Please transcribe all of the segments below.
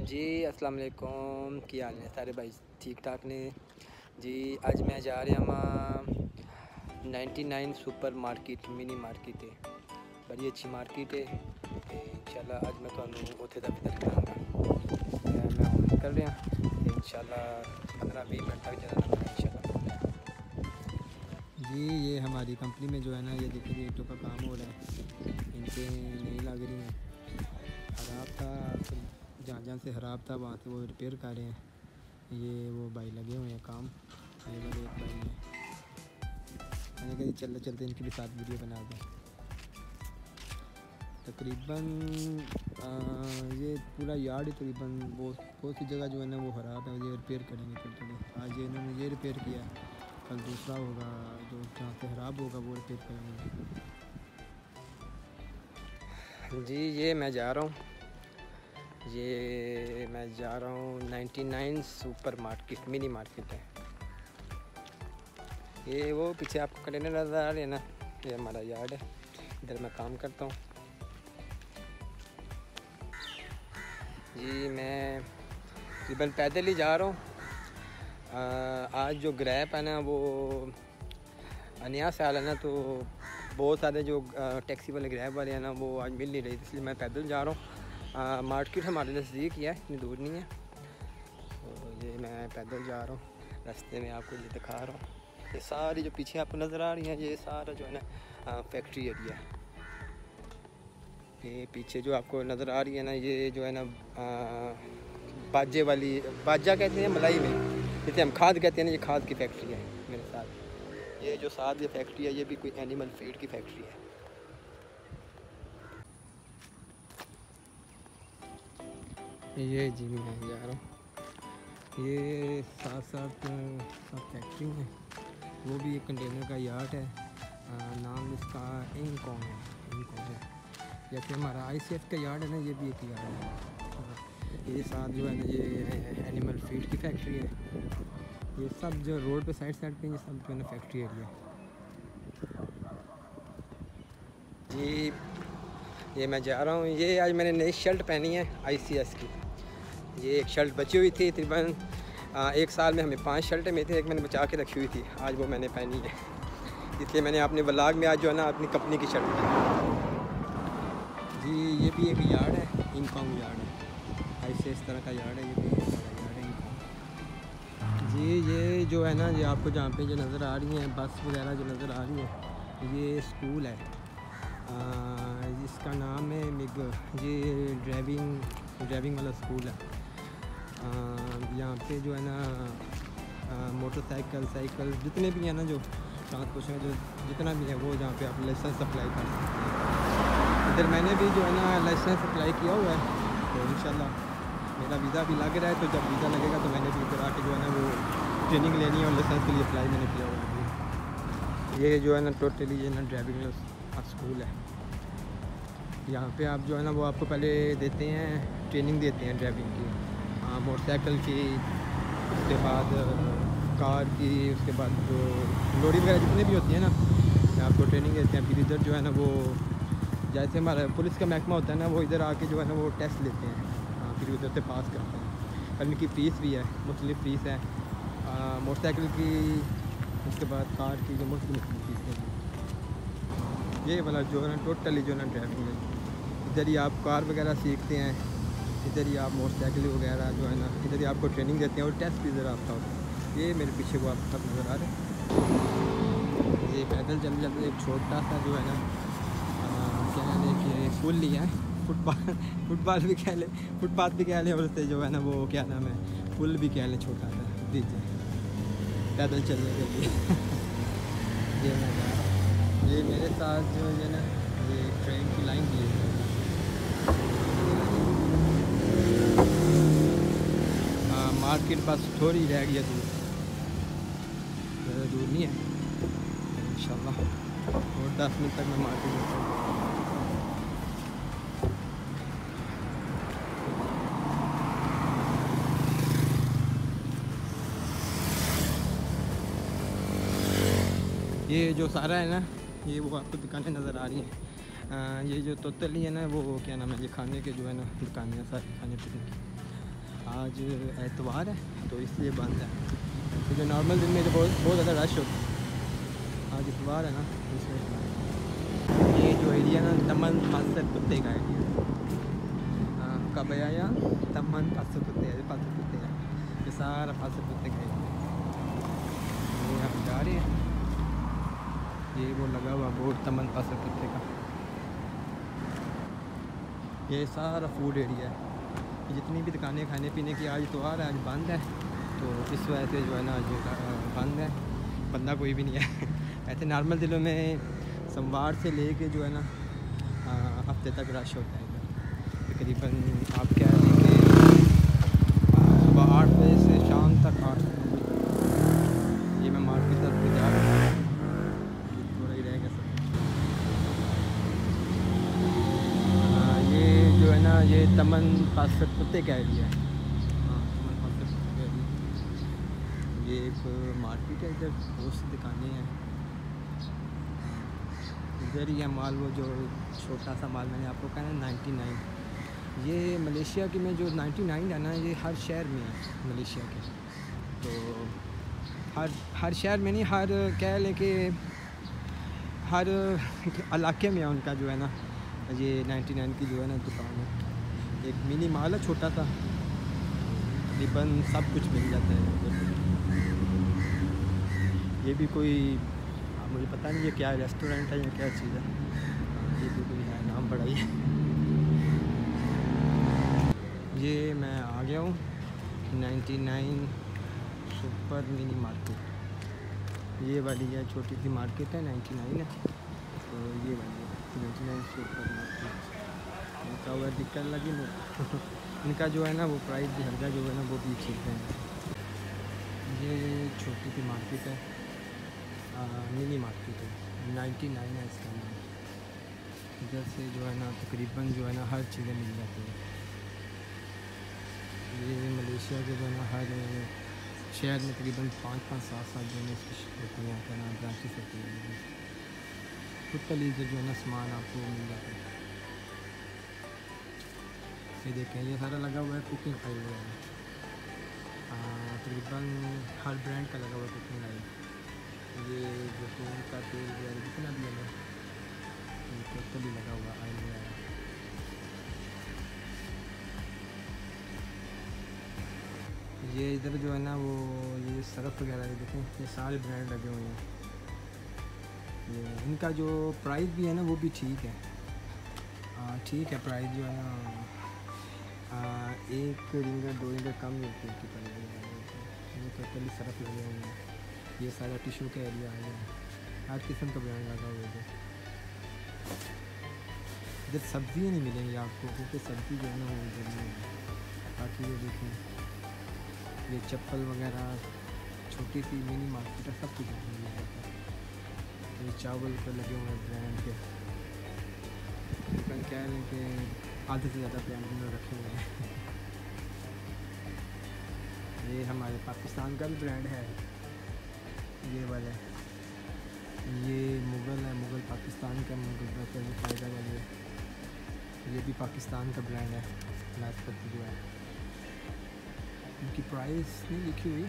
जी अस्सलाम वालेकुम, की हाल ने सारे भाई ठीक ठाक ने जी। आज मैं जा रहा हूँ 99 सुपर मार्केट मिनी मार्केट है, बड़ी अच्छी मार्केट है। इंशाल्लाह आज मैं तुहानू उत्थे दा विज़िट करांगा। मैं हुण निकल रहा इंशाल्लाह 15-20 मिनट तक जाना इंशाल्लाह। जी ये हमारी कंपनी में जो है ना, ये देखिए ईंटों का काम हो रहा है, इनके नहीं लग रही हैं। ख़राब था तो जहाँ से ख़राब था वहाँ से वो रिपेयर कर रहे हैं। ये वो भाई लगे हुए हैं काम, ये वाले एक भाई हैं। मैंने कहा चलते चलते इनके भी साथ वीडियो बना दें। तकरीबन ये पूरा यार्ड ही तकरीबन बहुत सी जगह जो है ना वो ख़राब है, ये रिपेयर करेंगे थोड़ी। आज ये इन्होंने ये रिपेयर किया, कल दूसरा होगा जो जहाँ से ख़राब होगा वो रिपेयर करेंगे। जी ये मैं जा रहा हूँ 99 सुपर मार्केट मिनी मार्केट है। ये वो पीछे आपको कंटेनर नज़र आ रहे हैं ना, ये हमारा यार्ड है, इधर मैं काम करता हूँ। जी मैं तकरीबन पैदल ही जा रहा हूँ। आज जो ग्रैप है ना वो नया साल है ना, तो बहुत सारे जो टैक्सी वाले ग्रैब वाले हैं ना वो आज मिल नहीं रही, इसलिए मैं पैदल जा रहा हूँ। मार्केट हमारे नज़दीक ही है, इतनी दूर नहीं है। तो ये मैं पैदल जा रहा हूँ, रास्ते में आपको ये दिखा रहा हूँ। ये सारी जो पीछे आपको नज़र आ रही है, ये सारा जो है ना फैक्ट्री एरिया है। ये पीछे जो आपको नज़र आ रही है ना, ये जो है ना बाजे वाली, बाजा कहते हैं मलाई में, जैसे हम खाद कहते हैं ना, ये खाद की फैक्ट्री है मेरे साथ। ये जो साथ ये फैक्ट्री है, ये भी कोई एनिमल फीड की फैक्ट्री है। ये जी मैं जा रहा हूँ, ये साथ फैक्ट्री है, वो भी एक कंटेनर का यार्ड है। नाम इसका इंकॉम है। जैसे हमारा ICF का यार्ड है ना, ये भी एक यार्ड है। ये साथ जो है ना ये एनिमल फीड की फैक्ट्री है। ये सब जो रोड पे साइड पे ये सब जो है ना फैक्ट्री एरिया है। जी ये मैं जा रहा हूँ, ये आज मैंने नई शर्ट पहनी है ICS की। ये एक शर्ट बची हुई थी, तकरीबन एक साल में हमें 5 शर्टें में थी, एक मैंने बचा के रखी हुई थी, आज वो मैंने पहनी है। इसलिए मैंने अपने व्लॉग में आज जो है ना अपनी कंपनी की शर्ट पहनी। जी ये भी एक यार्ड है, इनकॉम यार्ड है, ऐसे इस तरह का यार्ड है, ये भी बड़ा यार्ड है इनकॉम। जी ये जो है ना, ये आपको जहाँ पे जो नज़र आ रही हैं बस वगैरह जो नज़र आ रही है, ये स्कूल है, जिसका नाम है मिग। ये ड्राइविंग वाला स्कूल है। यहाँ पे जो है ना मोटरसाइकिल साइकिल जितने भी हैं ना, जो ट्रांसपोर्टेशन जो जितना भी है वो जहाँ पे आप लाइसेंस अप्लाई कर सकते हैं। इधर मैंने भी जो है ना लाइसेंस अप्लाई किया हुआ है, तो इंशाल्लाह मेरा वीज़ा भी लग रहा है, तो जब वीज़ा लगेगा तो मैंने भी इधर आके जो है ना वो ट्रेनिंग लेनी है और लाइसेंस के लिए अप्लाई मैंने किया हुआ है। ये जो है ना टोटली ये ना ड्राइविंग स्कूल है। यहाँ पे आप जो है ना वो आपको पहले देते हैं, ट्रेनिंग देते हैं ड्राइविंग की, मोटरसाइकिल की, उसके बाद कार की, उसके बाद जो लॉरी वगैरह जितनी भी होती है ना, आपको ट्रेनिंग देते हैं। फिर इधर जो है ना वो जैसे हमारा पुलिस का महकमा होता है ना, वो इधर आके जो है ना वो टेस्ट लेते हैं, फिर उधर से पास करते हैं। और इनकी फ़ीस भी है, मुख्तलिफ फ़ीस है मोटरसाइकिल की, उसके बाद कार की, जो मुख्तलिफ फ़ीस है। ये वाला जो है ना टोटली जो है ना ड्राइविंग है। इधर ही आप कार वगैरह सीखते हैं, इधर ही आप मोटरसाइकिल वगैरह जो है ना इधर ही आपको ट्रेनिंग देते हैं, और टेस्ट भी इधर आपका होता है। ये मेरे पीछे वो आप सब नज़र आ रहे हैं। ये पैदल चलते एक छोटा सा जो है ना क्या है कि पुल लिया है, फुटपाथ भी कह लें, फुटपाथ भी कह लें, और उससे जो है ना वो क्या नाम है पुल भी कह लें, छोटा सा दीजिए पैदल चलने के लिए। ये मैं जा रहा हूँ, ये मेरे साथ जो है ना ये ट्रेन की लाइन भी है। मार्केट बस थोड़ी रह गई है दूर, ज़्यादा दूर नहीं है। इंशाल्लाह और 10 मिनट तक मैं मार्केट में। ये जो सारा है ना, ये वो आपको दुकानें नज़र आ रही हैं। ये जो तोतली है ना, वो क्या नाम है, ये खाने के जो है ना दुकानें हैं सारी खाने पीने की। आज एतवार है तो इसलिए बंद है, क्योंकि नॉर्मल दिन में तो बहुत ज़्यादा रश होता है। आज इतवार है ना इसमें। ये जो एरिया ना तमन पासर कुत्ते का एरिया, हाँ कब आया तमन पासर कुत्ते हैं, ये सारा पासर कुत्ते का एरिया। ये हम जा रहे हैं, ये वो लगा हुआ बोर्ड तमन पासर कुत्ते का। ये सारा फूड एरिया है, जितनी भी दुकानें खाने पीने की आज इतवार है, आज बंद है, तो इस वजह से जो है ना आज बंद है, बंदा कोई भी नहीं है। ऐसे नॉर्मल दिनों में सोमवार से लेके जो है ना हफ्ते तक रश होता है इधर। तकरीबन आप क्या लेंगे सुबह 8 बजे से शाम तक 8 बजे। ये मैं मार्केट तरफ जा रहा हूँ, थोड़ा ही रह गया सब। ये जो है ना ये तमन पासर कुत्ते का एरिया है, हाँ तमन पासर कुत्ते का एरिया। ये एक मार्केट है, इधर बहुत सी दुकानें हैं। इधर ही है माल, वो जो छोटा सा माल मैंने आपको कहा ना 99, ये मलेशिया के में जो 99 है ना, ये हर शहर में है मलेशिया के। तो हर शहर में नहीं, हर कह लें कि हर इलाके में है उनका जो है ना ये 99 की जो है ना दुकान है। एक मिनी माल है छोटा सा, तकरीबन सब कुछ मिल जाता है। ये भी कोई मुझे पता नहीं ये क्या रेस्टोरेंट है या क्या चीज़ है, ये भी कोई है, नाम बड़ा ही है। ये मैं आ गया हूँ 99 सुपर मिनी मार्केट। ये वाली है छोटी सी मार्केट है, 99 है, तो ये वाली है 99 सुपर मार्केट। इनका हुआ दिक्कत लगी मुझे। इनका जो है ना वो प्राइस भी हल्का जो है ना वो भी ठीक है। ये छोटी सी मार्केट है, मिनी मार्केट है, 99 है इसका नाम। इधर से जो है ना तकरीबन जो है ना हर चीज़ें मिल जाती है। ये मलेशिया के जो है ना हर शहर में तकरीबन 5-5, 7-7 जो है इसकी होती हैं, क्या नाम ब्रांचेस होती हैं। टोटली इधर जो है ना सामान आपको मिल जाता है। ये देखें ये सारा लगा हुआ है कुकिंग ऑयल वगैरह, तकरीबन हर ब्रांड का लगा हुआ है कुकिंग ऑयल। ये जैतून का तेल वगैरह जितना भी है ये टोटली लगा हुआ ऑयल वगैरह। ये इधर जो है ना वो ये सरफ वगैरह देखें, ये सारे ब्रांड लगे हुए हैं। ये इनका जो प्राइस भी है ना वो भी ठीक है, ठीक है प्राइस जो है ना 1 रिंगर 2 रिंगर कम मिलती है इसकी प्राइस। ये टोटली सरफ लगे हुए हैं, ये सारा टिशू का एरिया है, हर किस्म का ब्रांड लगा हुआ है। इधर सब्जियाँ नहीं मिलेंगी आपको, क्योंकि सब्ज़ी जो है ना वो इधर नहीं है। बाकी ये देखें ये चप्पल वगैरह छोटी सी मिनी मार्केट है, सब कुछ मिल जाता है। ये चावल पे लगे हुए हैं ब्रांड के, लेकिन क्या है कि आधे से ज़्यादा ब्रांड में रखे हुए हैं। ये हमारे पाकिस्तान का भी ब्रांड है, ये वाला ये मुग़ल है, मुग़ल पाकिस्तान का मुग़ल फ़ायदा वाली है। ये भी पाकिस्तान का ब्रांड है, लाजपत जो है। इनकी प्राइस नहीं लिखी हुई,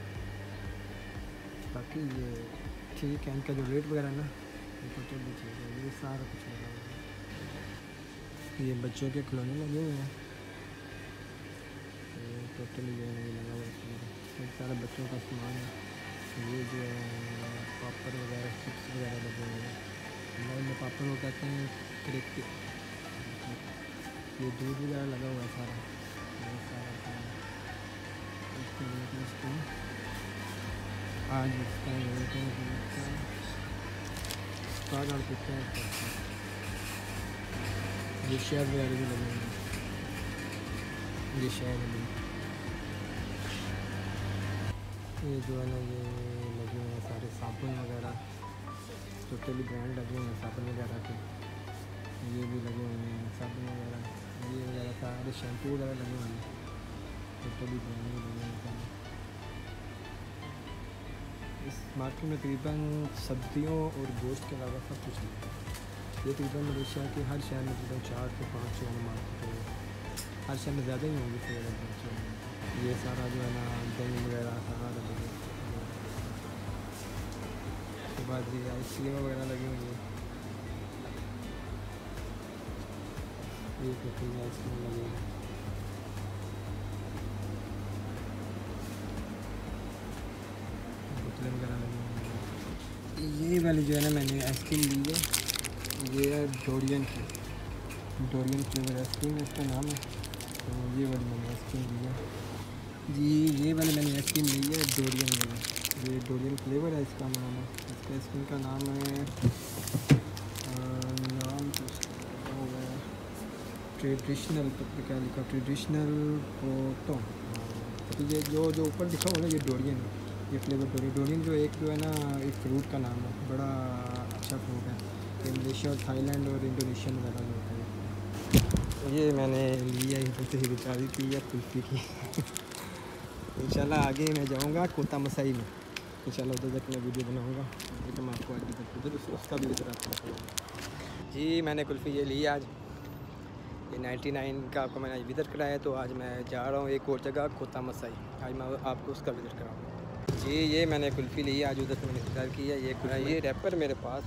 बाकी ये ठीक है। इनका जो रेट वगैरह ना टोटल भी ठीक है। ये सारा कुछ लगा हुआ है, ये बच्चों के खिलौने लगे हुए हैं, ये टोटली जो है लगा हुआ है, सारा बच्चों का सामान है। ये जो है पापड़ वगैरह चिप्स वगैरह लगे हुए हैं, मोबाइल में पापड़ वो कहते हैं क्रिक। ये दूध वगैरह लगा हुआ है सारा, ये सारा आज इसका ये शहर वगैरह भी लगे हुए हैं, ये शहर में ये जो है ना ये लगे हुए हैं सारे साबुन वगैरह, टोटली ब्रांड लगे हुए हैं साबुन वगैरह के। ये भी लगे हुए हैं साबुन वगैरह, ये वगैरह सारे शैम्पू वगैरह लगे हुए हैं, टोटली ब्रांड लगे हुए हैं। इस मार्केट में तकरीबन सब्जियों और गोश्त के अलावा सब कुछ है। ये तकरीबन मलेशिया के हर शहर में तकरीबन 4 से 5 जो है मार्केट है, हर शहर में ज़्यादा ही होंगी फेवरेट। ये सारा जो है ना दही वगैरह सारा लगे हुए, उसके बाद ये आइसक्रीम वगैरह लगी हुई है, ये कुकिंग आइसक्रीम लगी हुई है। बोतलें वगैरह लगी हुई है। ये वाली जो है ना मैंने आइसक्रीम ली है, ये है डोरियन की, डोरियन फ्लेवर आइसक्रीम है इसका नाम है। तो ये वाली मैंने आइसक्रीम ली है जी, ये वाली मैंने आइसक्रीम ली है डोरियन वाली, ये डोरियन फ्लेवर है इसका नाम है। इसका आइसक्रीम का नाम है नाम तो इसका होगा ट्रेडिशनल, पर क्या लिखा ट्रेडिशनल फोटो। तो ये जो ऊपर लिखा हुआ है ये डोरियन है, ये फ्लेवर डोरियन। डोरियन जो एक जो है ना एक फ्रूट का नाम है, बड़ा अच्छा फ्रूट है, ये मलेशिया और थाईलैंड और इंडोनेशिया वगैरह में होता है। ये मैंने लिया इधर से बेचारी की है कुल्फ़ी की इंशाल्लाह आगे मैं जाऊंगा कोता मसाई में, इंशाल्लाह उधर तक मैं वीडियो बनाऊंगा, लेकिन मैं आपको आगे तक उधर उसका भी जिक्र आपको जी। मैंने कुल्फ़ी ये ली आज, ये 99 का आपको मैंने विज़िट कराया, तो आज मैं जा रहा हूँ एक और जगह कोता मसाई, आज मैं आपको उसका विज़िट कराऊँगा जी। ये मैंने कुल्फ़ी ली है आज, उधर से मैंने इंतज़ार किया। ये रैपर मेरे पास